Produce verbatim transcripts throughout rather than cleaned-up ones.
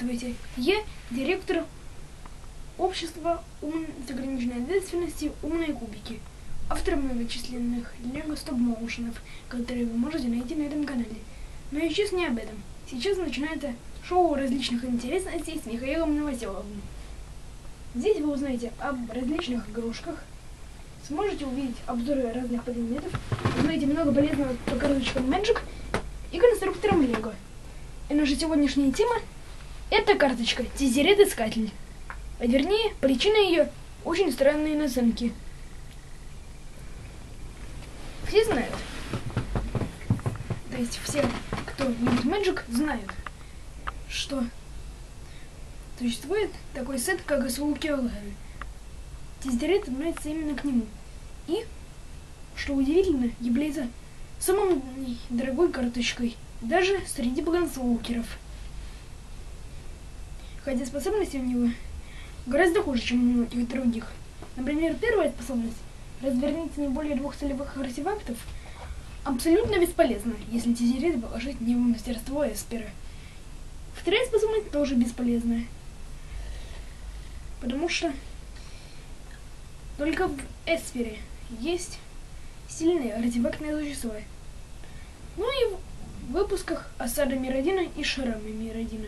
Здравствуйте, я директор общества ум... с ограниченной ответственностью «Умные кубики», автор многочисленных лего стоп-моушенов, которые вы можете найти на этом канале. Но сейчас не об этом. Сейчас начинается шоу различных интересностей с Михаилом Новоселовым. Здесь вы узнаете об различных игрушках, сможете увидеть обзоры разных предметов, узнаете много полезного по карточкам Magic и конструкторам Лего. И наша сегодняшняя тема — это карточка Тизерет-искатель. А вернее, причина ее — очень странные наценки. Все знают, то есть все, кто любит Magic, знают, что существует такой сет, как осколки Алары. Тизерет относится именно к нему. И, что удивительно, является самой дорогой карточкой даже среди богонслоукеров. Хотя способности у него гораздо хуже, чем у многих других. Например, первая способность — развернуться не более двух солевых артефактов — абсолютно бесполезна, если Тизерет положить в него мастерство Эспера. Вторая способность тоже бесполезная, потому что только в Эспере есть сильные артефактные существа. Ну и в выпусках Осада Миродина и Шрамы Миродина.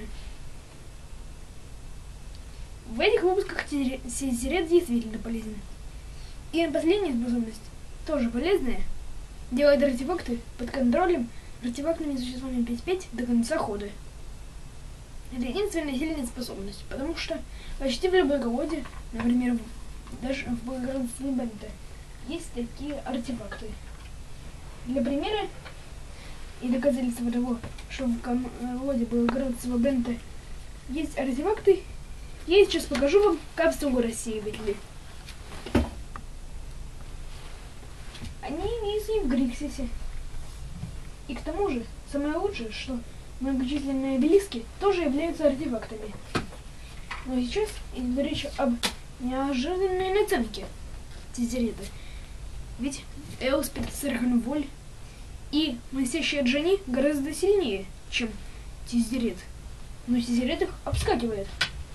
В этих выпусках Тизерет действительно полезен. И последняя способность, тоже полезная, делает артефакты под контролем артефактными существами пять-пять до конца хода. Это единственная сильная способность, потому что почти в любой колоде, например, даже в благородстве Бента, есть такие артефакты. Для примера и доказательства того, что в колоде благородства Бента есть артефакты, я сейчас покажу вам капсулу рассеивателей. Они имеются и в Гриксисе. И к тому же, самое лучшее, что многочисленные обелиски тоже являются артефактами. Но сейчас идет речь об неожиданной наценке Тизерета. Ведь Элспет, Сарханволь и Мстящая Джани гораздо сильнее, чем Тизерет. Но Тизерет их обскакивает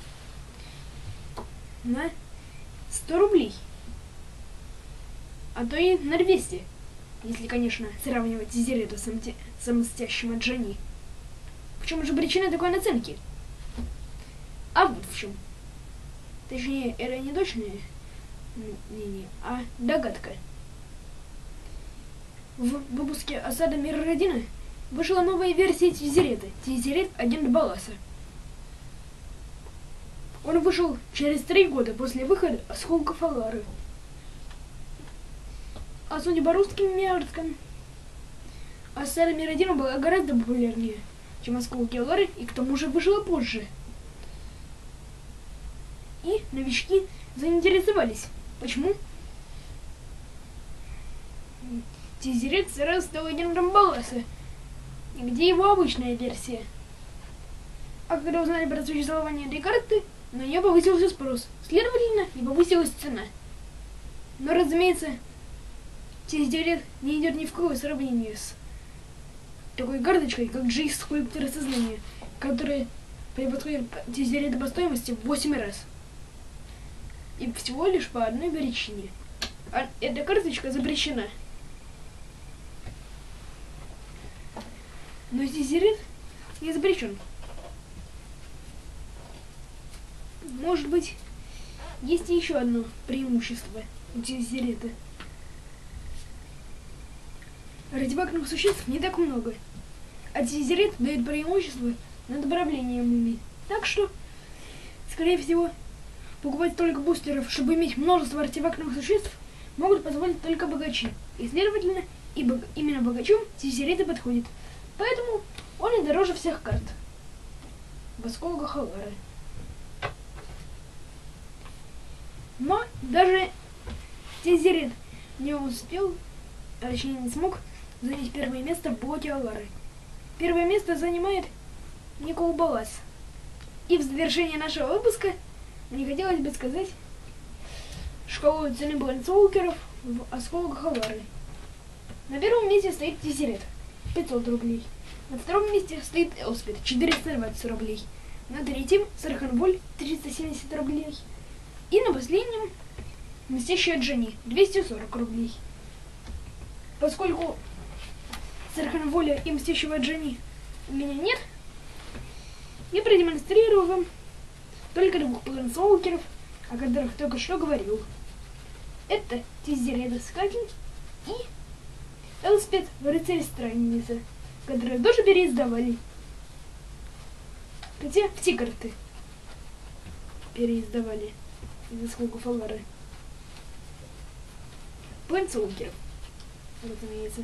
на сто рублей. А то и на двести, если, конечно, сравнивать Тизерета с, мти... с Мстящим Джани. В чем же причина такой наценки? А вот в чем. Точнее, это не точное мнение, а догадка. В выпуске Осада Миродина вышла новая версия Тизерета, Тизерет Агент Баласа. Он вышел через три года после выхода Осколков Алары. А судя по русским меркам, Осада Миродина была гораздо популярнее, чем Осколки Алары, и к тому же вышла позже. И новички заинтересовались, почему Тизерет сразу стал агентом Баласа, и где его обычная версия. А когда узнали про существование этой карты, на нее повысился спрос, следовательно, и повысилась цена. Но, разумеется, Тизерет не идет ни в какое сравнение с такой карточкой, как Джейс Скульптор Сознания, которая превосходит Тизерета по стоимости в восемь раз. И всего лишь по одной причине. А эта карточка запрещена. Но Тизерет не запрещен. Может быть, есть еще одно преимущество у Тизерета. Артефактных существ не так много, а Тизерет дает преимущество над управлением ими. Так что, скорее всего, покупать только бустеров, чтобы иметь множество артефактных существ, могут позволить только богачи. И, следовательно, и бог... именно богачам Тизерет и подходит. Поэтому он и дороже всех карт в Осколках Алары. Но даже Тизерет не успел, а точнее не смог, занять первое место в блоке Алары. Первое место занимает Никол Балас. И в завершение нашего выпуска мне хотелось бы сказать шкалу цены богонслоукеров в Осколках Алары. На первом месте стоит Тизерет, пятьсот рублей. На втором месте стоит Элспет, четыреста двадцать рублей. на третьем Сарханволь триста семьдесят рублей. И на последнем Мстящая Дженни двести сорок рублей. Поскольку Сарханволя и Мстящего Дженни у меня нет, я продемонстрирую вам только двух плейнсолкеров, о которых только что говорил. Это Тизередоскатель и Элспет Рыцарь-Странница, которые тоже переиздавали. Хотя все карты переиздавали из-за сколько фалары. Плейнсолкеров, разумеется.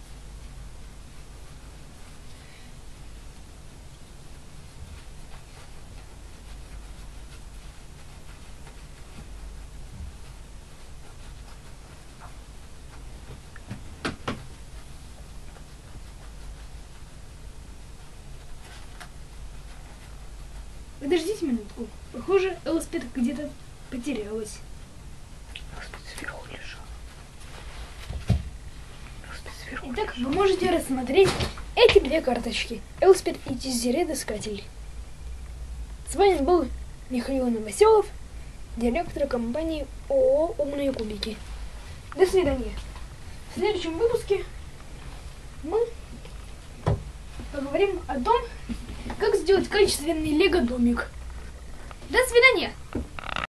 Подождите минутку. Похоже, Элспет где-то потерялась. Элспет сверху лежала. Элспет сверху Итак, лежала. вы можете рассмотреть эти две карточки. Элспет и Тизередоскатель. С вами был Михаил Новоселов, директор компании ООО «Умные кубики». До свидания. В следующем выпуске мы поговорим о том, как сделать качественный лего-домик. До свидания!